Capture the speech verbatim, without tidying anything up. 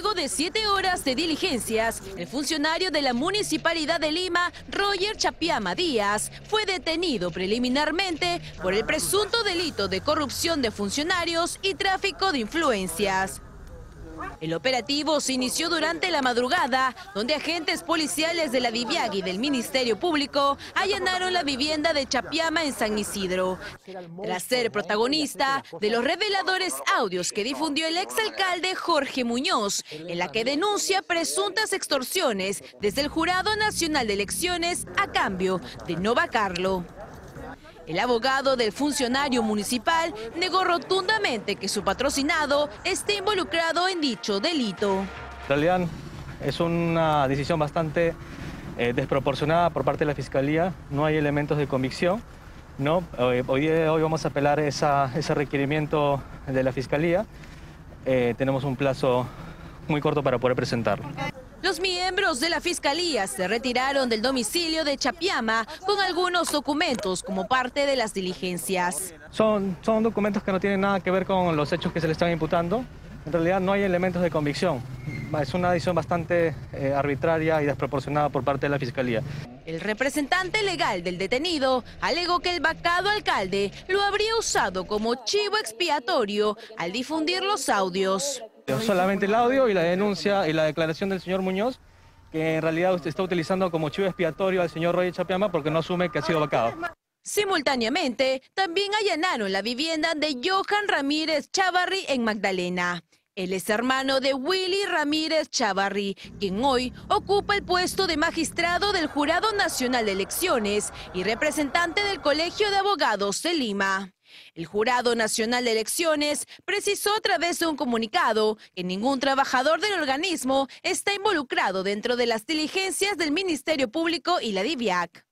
Luego de siete horas de diligencias, el funcionario de la Municipalidad de Lima, Roger Chapiama Díaz, fue detenido preliminarmente por el presunto delito de corrupción de funcionarios y tráfico de influencias. El operativo se inició durante la madrugada, donde agentes policiales de la DIVIAC y del Ministerio Público allanaron la vivienda de Chapiama en San Isidro, tras ser protagonista de los reveladores audios que difundió el exalcalde Jorge Muñoz, en la que denuncia presuntas extorsiones desde el Jurado Nacional de Elecciones a cambio de no vacarlo. El abogado del funcionario municipal negó rotundamente que su patrocinado esté involucrado en dicho delito. En realidad es una decisión bastante eh, desproporcionada por parte de la Fiscalía. No hay elementos de convicción, ¿no? Hoy, hoy, hoy vamos a apelar esa, ese requerimiento de la Fiscalía. Eh, tenemos un plazo muy corto para poder presentarlo. Los miembros de la Fiscalía se retiraron del domicilio de Chapiama con algunos documentos como parte de las diligencias. Son, son documentos que no tienen nada que ver con los hechos que se le están imputando. En realidad no hay elementos de convicción. Es una decisión bastante eh, arbitraria y desproporcionada por parte de la Fiscalía. El representante legal del detenido alegó que el vacado alcalde lo habría usado como chivo expiatorio al difundir los audios. Solamente el audio y la denuncia y la declaración del señor Muñoz, que en realidad usted está utilizando como chivo expiatorio al señor Roger Chapiama porque no asume que ha sido vacado. Simultáneamente, también allanaron la vivienda de Johan Ramírez Chavarri en Magdalena. Él es hermano de Willy Ramírez Chavarri, quien hoy ocupa el puesto de magistrado del Jurado Nacional de Elecciones y representante del Colegio de Abogados de Lima. El Jurado Nacional de Elecciones precisó a través de un comunicado que ningún trabajador del organismo está involucrado dentro de las diligencias del Ministerio Público y la DIVIAC.